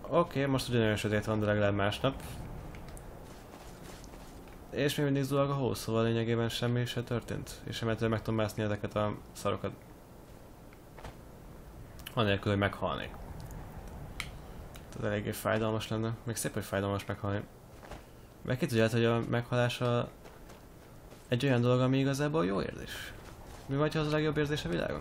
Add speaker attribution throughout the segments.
Speaker 1: Oké, most ugyanolyan sötét van, de legalább másnap. És még mindig zuhag a hó, szóval lényegében semmi se történt. És emetől meg tudom mászni ezeket a szarokat. Anélkül, hogy meghalnék. Tehát eléggé fájdalmas lenne. Még szép, hogy fájdalmas meghalni. Meg ki tudját, hogy a meghalása egy olyan dolog, ami igazából jó érzés. Mi vagy, ha az a legjobb érzés a világon?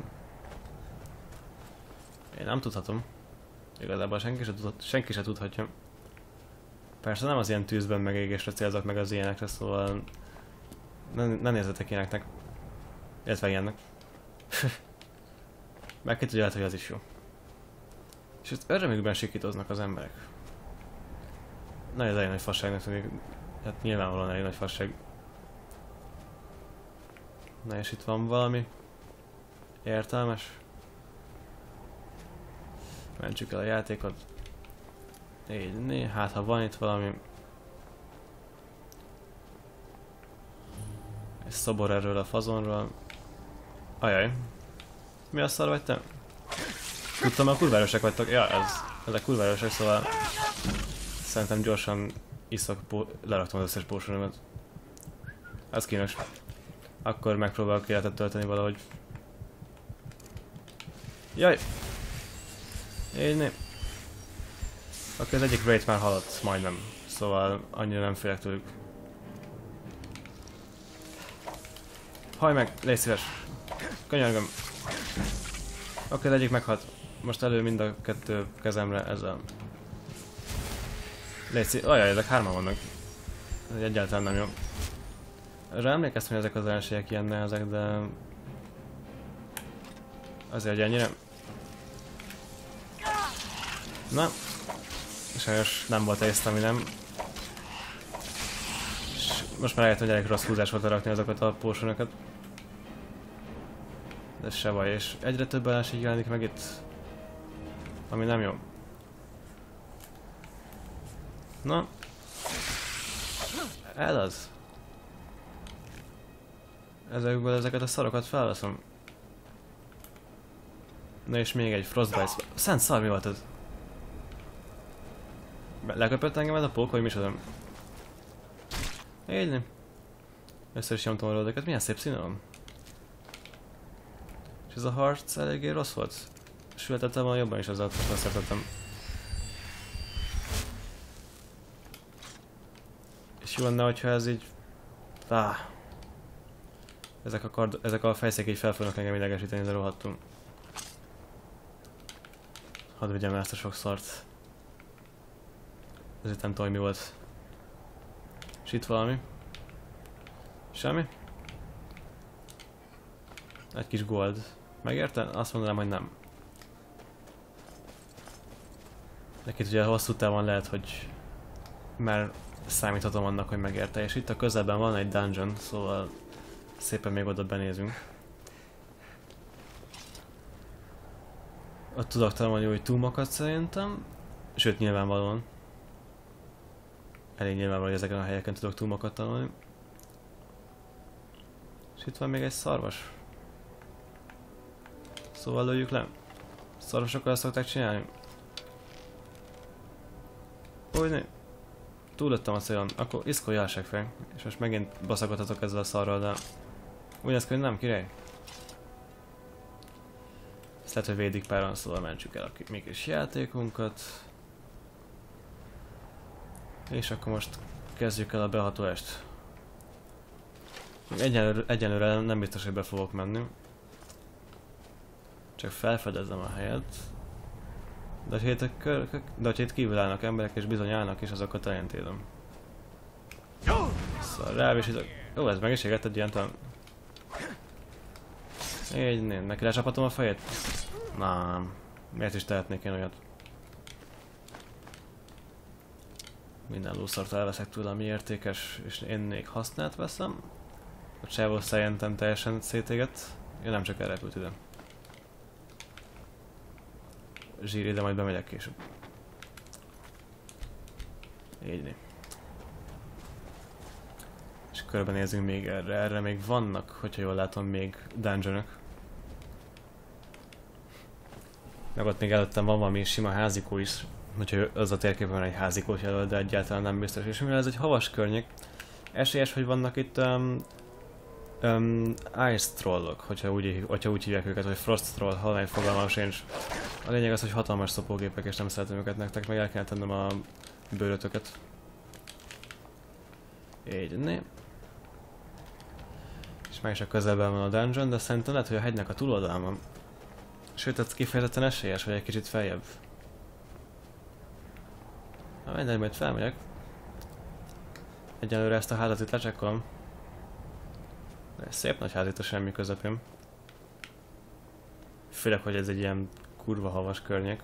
Speaker 1: Én nem tudhatom. Igazából senki se tudhatja. Persze nem az ilyen tűzben meg égésre célzok meg az ilyenekre, szóval ne nézzetek ilyeneknek. Illetve ilyennek. Meg ki tudja, hogy az is jó. És ezt örömükben sikítoznak az emberek. Na, ez elég nagy fasságnak tűnik. Hát nyilvánvalóan elég nagy fasság. Na és itt van valami értelmes. Mentsük el a játékot. Így, hát ha van itt valami... Egy szobor erről a fazonról. Ajaj. Mi a szar vagy te? Tudtam, a kurvárosak vagytok. Ja, ezek kurvárosak, szóval... Szerintem gyorsan iszok, leraktam az összes pósoromat. Ez kínos. Akkor megpróbálok életet tölteni valahogy. Jaj! Így. Akkor az egyik raid már halott, majdnem. Szóval annyira nem félek tőlük. Hajj meg, légy szíves! Könyörgöm! Oké, az egyik meghalt. Most elő mind a kettő kezemre ezzel. Légy szíves! Ajaj, ezek hárman vannak. Ez egyáltalán nem jó. Erre emlékeztem, hogy ezek az ellenségek ilyen nehezek, de... Azért, hogy ennyire... Na, sajnos nem volt észre, ami nem. És most már rájöttem, hogy elég rossz húzás volt lerakni azokat a pósonokat. De se baj, és egyre több ellenség jelenik meg itt. Ami nem jó. Na. Ez az. Ezekből ezeket a szarokat felveszem. Na és még egy Frostbite. Szent szar, mi volt ez? Leköpött engem ez a pók, vagy mi sem? Így. Összör is nyomtam a ródeket. Milyen szép színe van. És ez a harc eléggé rossz volt. Sületettem volna jobban is azzal, hogy szeretettem. És jó lenne, hogyha ez így... Ezek a fejszék így fel fognak engem idegesíteni, de rohadtul. Hadd vigyem ezt a sok szart. Ezért nem tudom, hogy mi volt. És itt valami. Semmi? Egy kis gold. Megérte? Azt mondanám, hogy nem. Nekik ugye hosszú távon lehet, hogy már számíthatom annak, hogy megérte. És itt a közelben van egy dungeon, szóval szépen még oda benézünk. Ott tudok találni új túmokat szerintem. Sőt, nyilvánvalóan. Elég nyilvánvaló, hogy ezeken a helyeken tudok túmokat tanulni. És itt van még egy szarvas. Szóval lőjük le. Szarvasokkal ezt szokták csinálni. Úgyni. Túlöttem a célon. Akkor iszkolj álságfej. És most megint baszakodhatok ezzel a szarral, de... Úgy ezt nem, király. Ezt lehet, hogy védik páran, szóval mentsük el a mi kis játékunkat. És akkor most kezdjük el a behatolást. Egyelőre nem biztos, hogy be fogok menni. Csak felfedezem a helyet. De ha itt kívül állnak emberek és bizony állnak is, azokat elintézem. Szóval rávisítok. Ó, ez meg is égett egy ilyen talán. Így, neki lecsapatom a fejét? Nem. Miért is tehetnék én olyat? Minden lószart elveszek tőle, ami értékes, és én még használt veszem. A csávó szerintem teljesen szétégett. Én nem csak elrepült ide. Zsír, ide majd bemegyek később. Így. És körbenézünk még erre. Erre még vannak, hogyha jól látom, még dungeonok. Meg ott még előttem van valami sima házikó is. Úgyhogy az a térképen egy házikót jelöl, de egyáltalán nem biztos. És mivel ez egy havas környék, esélyes, hogy vannak itt Ice Trollok, hogyha úgy hívják őket, vagy Frost Troll, halvány fogalmam sincs. A lényeg az, hogy hatalmas szopógépek, és nem szeretem őket nektek, meg el kell tennem a bőrötöket. Így, né. És meg is a közelben van a dungeon, de szerintem lehet, hogy a hegynek a túloldalán van. Sőt, ez kifejezetten esélyes, vagy egy kicsit feljebb. Na mindegy, majd felmegyek. Egyelőre ezt a házat itt lecsekkolom. De szép nagy ház itt a semmi közepén. Főleg, hogy ez egy ilyen kurva havas környék.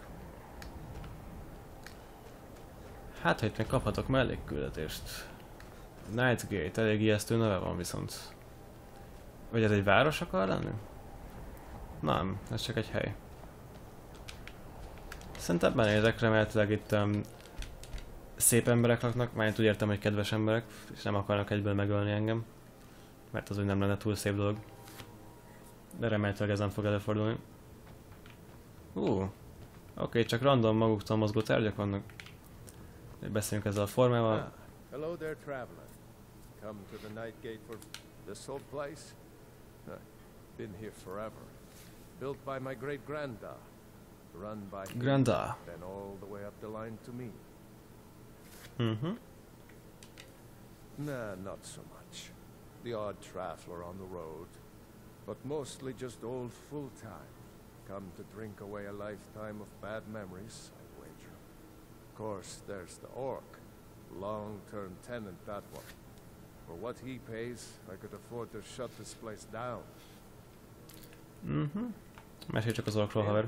Speaker 1: Hát, ha itt még kaphatok mellékküldetést. Nightgate, elég ijesztő neve van viszont. Vagy ez egy város akar lenni? Nem, ez csak egy hely. Szerintem benézek, remélhetőleg itt szép emberek laknak, már én úgy értem, hogy kedves emberek, és nem akarnak egyből megölni engem. Mert az úgy nem lenne túl szép dolog. De remélhetőleg ez nem fog előfordulni. Oké, csak random maguktól mozgó tárgyak vannak. Beszéljünk ezzel a formával.
Speaker 2: Hello there, traveler. Come to the Nightgate for this old place? Been here forever. Built by my great-granda. Run by
Speaker 1: Granda.
Speaker 2: then all the way up the line to me. Nah, not so much. The odd traveler on the road. But mostly just old full-time. Come to drink away a lifetime of bad memories, I wager. Of course, there's the orc. Long-term tenant, that one. For what he pays, I could afford to shut this place down.
Speaker 1: Mesélj csak az orkról, haver.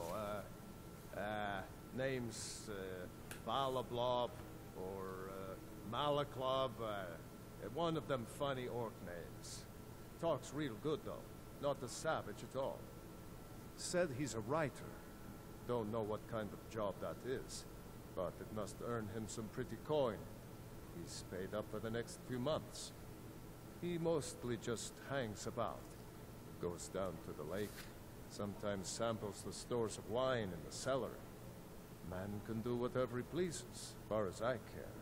Speaker 2: Name's Balablob or Malaclob. One of them funny orc names. Talks real good though, not a savage at all. Said he's a writer. Don't know what kind of job that is, but it must earn him some pretty coin. He's paid up for the next few months. He mostly just hangs about. Goes down to the lake. Sometimes samples the stores of wine in the cellar. Man can do whatever he pleases, as far as I care.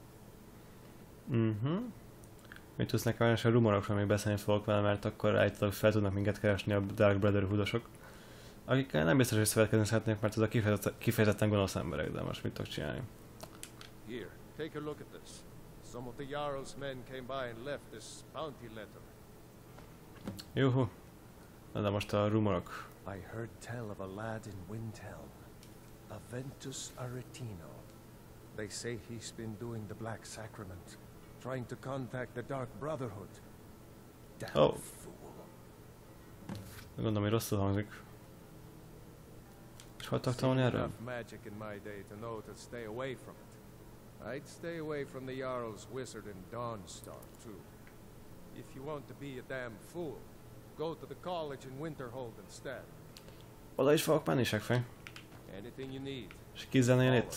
Speaker 1: Mit tudsz nekem, és a rumorokról még beszélni fogok vele, mert akkor állítólag fel tudnak minket keresni a Dark Brotherhoodosok. Akikkel nem biztos, hogy szövetkezni szeretnék, mert azok kifejezetten gonosz emberek, de most mit tudok csinálni?
Speaker 2: Here, take a look at this. Some of the Jarl's men came by and left this bounty letter.
Speaker 1: Juhu. Na de most a rumorok.
Speaker 2: I heard tell of a lad in Windhelm, Aventus Aretino. They say he's been doing the Black Sacrament, trying to contact the Dark Brotherhood. Damn fool.
Speaker 1: Gondolom, hogy rosszul hangzik. És hol tudok tanulni erről?
Speaker 2: Enough magic in my day to know to stay away from it. I'd stay away from the Jarl's wizard in Dawnstar, too. If you want to be a damn fool, go to the college in Winterhold instead.
Speaker 1: Oda is fogok menni, seggfej.
Speaker 2: Anything you need.
Speaker 1: És ki zenél itt?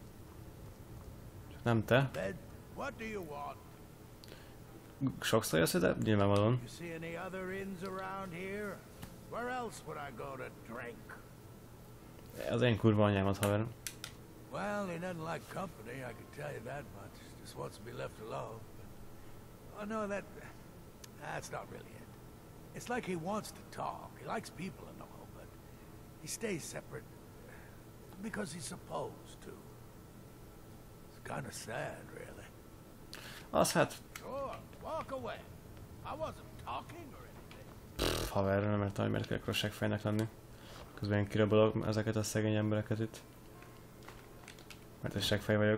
Speaker 1: Csak nem te.
Speaker 3: What do you want?
Speaker 1: Sokszor jössz ide? Nyilvánvalóan.
Speaker 3: You see any other inns around here? Where else would I go to drink?
Speaker 1: Az én kurva anyámat, haver.
Speaker 3: Well, he doesn't like company, I can tell you that much. Just wants to be left alone. Oh no, that's not really it. It's like he wants to talk. He likes people and all, but he stays separate because he's supposed to. It's kind of sad, really.
Speaker 1: Az hát...
Speaker 3: Sure, walk away. I wasn't talking or anything.
Speaker 1: Haver, nem értem, hogy miért kell akkor seggfejnek lenni. Közben én kirabolok ezeket a szegény embereket itt. Mert egy seggfej vagyok.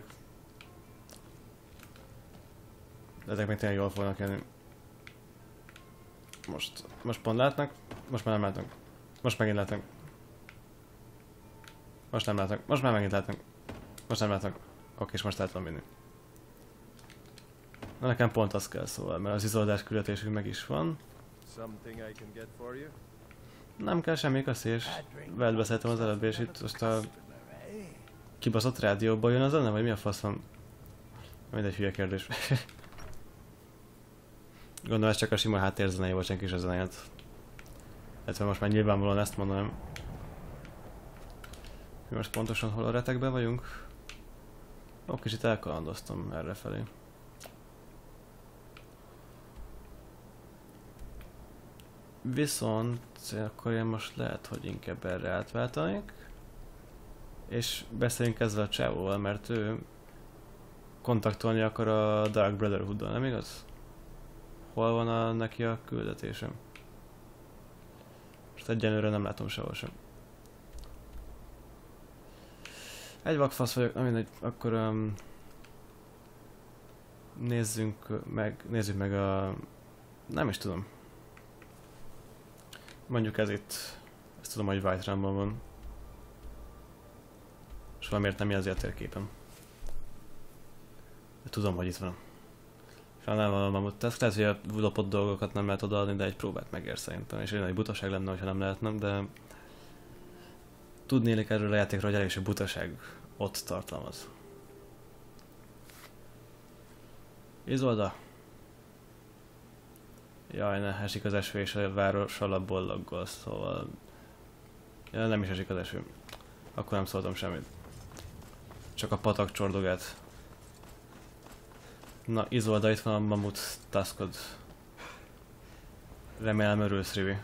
Speaker 1: De ezek még tényleg jól fognak jönni. Most pont látnak, most már nem látnak. Most megint látnak. Most nem látnak, most már megint látnak. Most nem látnak. Oké, és most látom vinni. Na nekem pont az kell szóval, mert az izoldás küldetésünk meg is van. Nem kell semmi kaszés. Veled beszéltem az előbb, és itt most a kibaszott rádióból jön az zene, vagy mi a fasz van? Mindegy hülye kérdés. Gondolom ez csak a sima háttérzenei volt, senki is a zenéját. Illetve most már nyilvánvalóan ezt mondanám. Mi most pontosan hol a retekben vagyunk? Ó, kicsit elkalandoztam errefelé. Viszont akkor én most lehet, hogy inkább erre átváltanék. És beszéljünk ezzel a csávóval, mert ő kontaktolni akar a Dark Brotherhood-dal, nem igaz? Hol van neki a küldetésem? Most egyenlőre nem látom sehol sem. Egy vakfasz vagyok, na mindegy, akkor nézzük meg a... nem is tudom. Mondjuk ez itt, ezt tudom, hogy White Run-ban van. És valamiért nem jelzi a térképen. De tudom, hogy itt van. Sajnálom a mamut tesz, lehet, hogy a lopott dolgokat nem lehet odaadni, de egy próbát megér szerintem. És egy butaság lenne, ha nem lehetne, de... Tudnélik erről a játékról, hogy elég sok butaság ott tartalmaz. Izolda! Jaj, ne, esik az eső és a város alap bollogol, szóval... Ja, nem is esik az eső. Akkor nem szóltam semmit. Csak a patak csordogát. Na, Izolda, itt van a mamut taskod. Remélem örülsz, Rivi.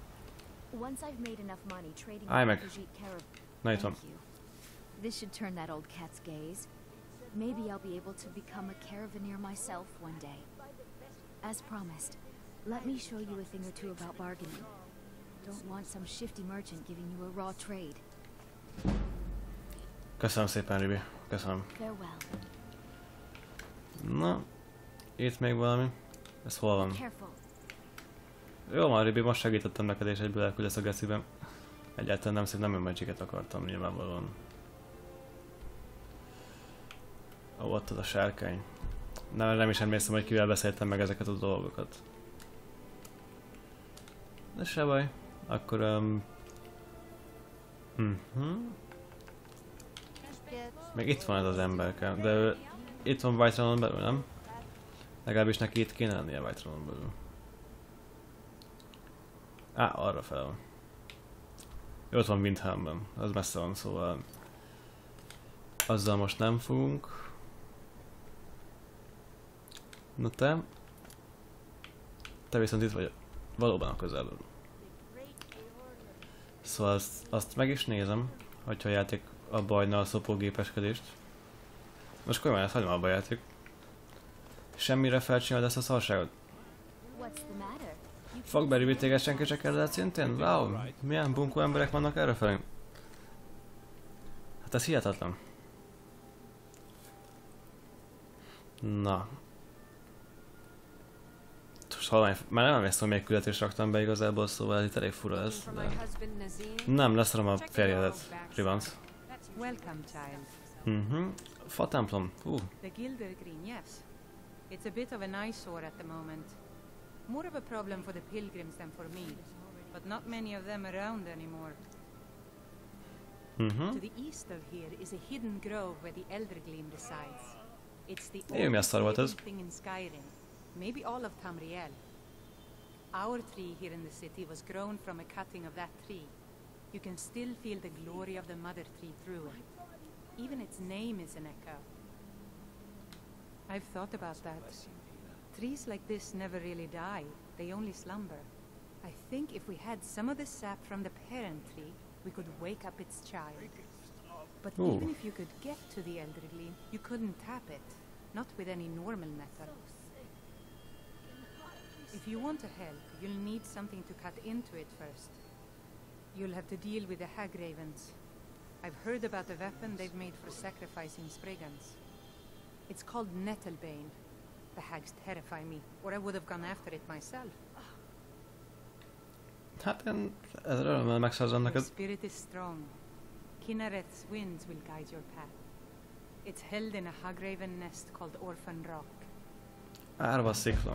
Speaker 1: Állj meg! Na, itt van.
Speaker 4: This should turn that old cat's gaze. Maybe I'll be able to become a caravaneer myself one day. As promised, let me show you a thing or two about bargaining. Don't want some shifty merchant giving you a raw trade.
Speaker 1: Köszönöm szépen, Ribi. Köszönöm.
Speaker 4: Farewell.
Speaker 1: Na, itt még valami. Ez hol van?
Speaker 4: Careful.
Speaker 1: Jó van, Ribi, most segítettem neked és egyből elküldesz a gecibe. Egyáltalán nem szép, nem önmagyiket akartam nyilvánvalóan. Ó, ott az a sárkány. Nem is emlékszem, hogy kivel beszéltem meg ezeket a dolgokat. De se baj. Akkor... Még itt van ez az emberke, de ő... Itt van White Run-on belül, nem? Legalábbis neki itt kéne lennie White Run-on belül. Á, arra fel van. Jó, ott van Windhelmben, az messze van, szóval... Azzal most nem fogunk. Na te? Te viszont itt vagy valóban a közelben. Szóval azt meg is nézem, hogyha a játék abba hagyna a szopógépeskedést. Most komolyan ezt hagyom abba a játék. Semmire felcsinálod ezt a szarságot? Fogberi vitéges senki se kellett szintén? Wow, milyen bunkó emberek vannak errefelé? Hát ez hihetetlen. Na. Már nem emlékszem, hogy még küldetést raktam be igazából, szóval itt elég fura ez. De... Nem, leszarom a férjedet, Rivanc. Fa templom,
Speaker 5: The Gilder Green, yes. It's a bit of an eyesore at the moment. More of a problem for the pilgrims than for me, but not many of them around anymore. To the east of here is a hidden grove where the Eldergleam resides. It's the only thing in Skyrim, maybe all of Tamriel. Our tree here in the city was grown from a cutting of that tree. You can still feel the glory of the mother tree through it. Even its name is an echo. I've thought about that. Trees like this never really die, they only slumber. I think if we had some of the sap from the parent tree, we could wake up its child. But even if you could get to the Eldergleam, you couldn't tap it. Not with any normal method. If you want to help, you'll need something to cut into it first. You'll have to deal with the Hag Ravens. I've heard about the weapon they've made for sacrificing Spriggans. It's called Nettlebane. The hags terrify me, or I would have gone after it myself.
Speaker 1: Hát én örömmel megszerzem neked.
Speaker 5: Your spirit is strong. Kinnaret's winds will guide your path. It's held in a Hagraven nest called Orphan Rock.
Speaker 1: Árva szikla.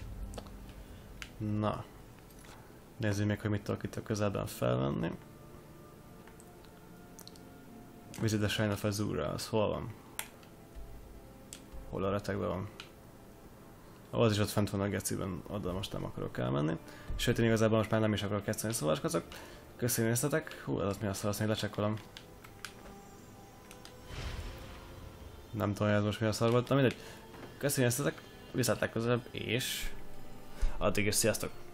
Speaker 1: Na. Nézzük még, hogy mit tudok itt a közelben felvenni. Visit the Shrine of Azura, az hol van? Hol a retegben van? Az is ott fent van a geciben, oda most nem akarok elmenni. Sőt, én igazából most már nem is akarok egyszerűen szóvalskozok. Köszönjük néztetek. Hú, ez az mi azt valószínűleg lecsekkolom. Nem tudom, hogy ez most mi a szar volt, de mindegy. Köszönjük, viszont legközelebb, és addig is sziasztok!